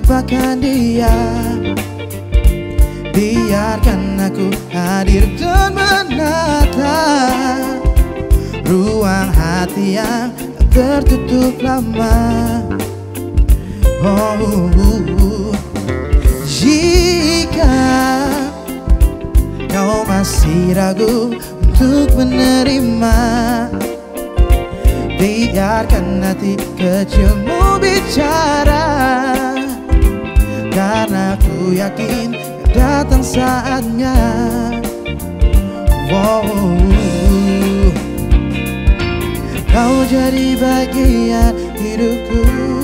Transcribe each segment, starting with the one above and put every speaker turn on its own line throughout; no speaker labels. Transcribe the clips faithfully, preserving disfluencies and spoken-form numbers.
lupakan dia. Biarkan aku hadir dan menata ruang hati yang tertutup lama. Oh, jika kau masih ragu untuk menerima, biarkan hati kecilmu bicara, karena ku yakin datang saatnya. Wow, kau jadi bagian hidupku,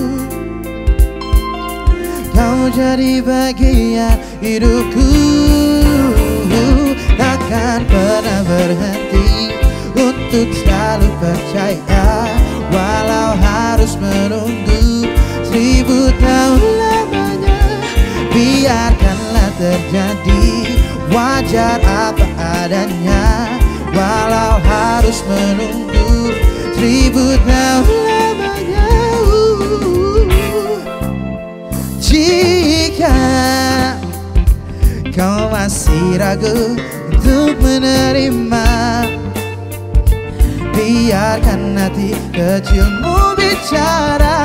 kau jadi bagian hidupku. Takkan pernah berhenti untuk selalu percaya, walau harus menunggu seribu tahun lamanya. Biarkanlah terjadi, wajar apa adanya, walau harus menunggu seribu tahun lamanya. Jika kau masih ragu untuk menerima, biarkan hati kecilmu bicara,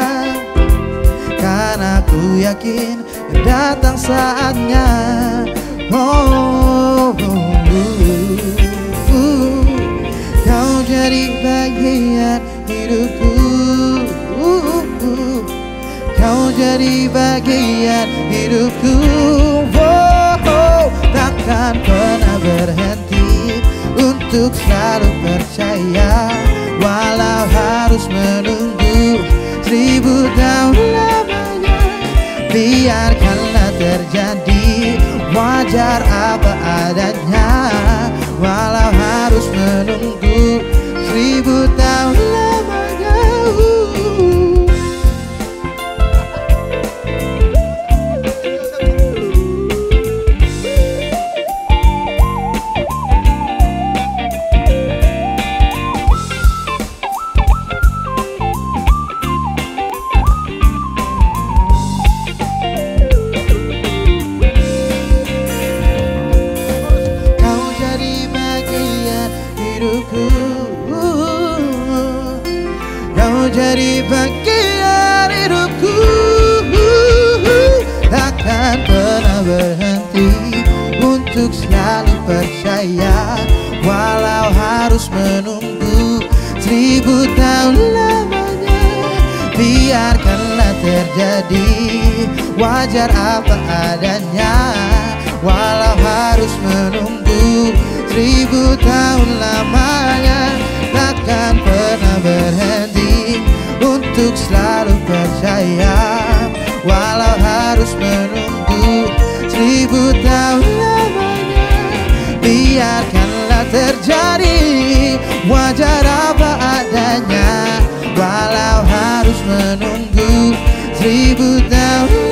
karena ku yakin datang saatnya. Oh, oh, oh, oh. Kau jadi bagian hidupku, uh, uh. Kau jadi bagian hidupku. Oh, oh. Takkan pernah berhenti untuk selalu percaya, walau harus menunggu seribu tahun lamanya. Biarkanlah terjadi, wajar apa adanya, walau harus menunggu seribu tahun lamanya. Kau jadi bagian hidupku, takkan pernah berhenti untuk selalu percaya, walau harus menunggu seribu tahun lamanya. Biarkanlah terjadi, wajar apa adanya, walau harus menunggu seribu tahun lamanya. Takkan pernah berhenti untuk selalu percaya, walau harus menunggu seribu tahun lamanya. Biarkanlah terjadi, wajar apa adanya, walau harus menunggu seribu tahun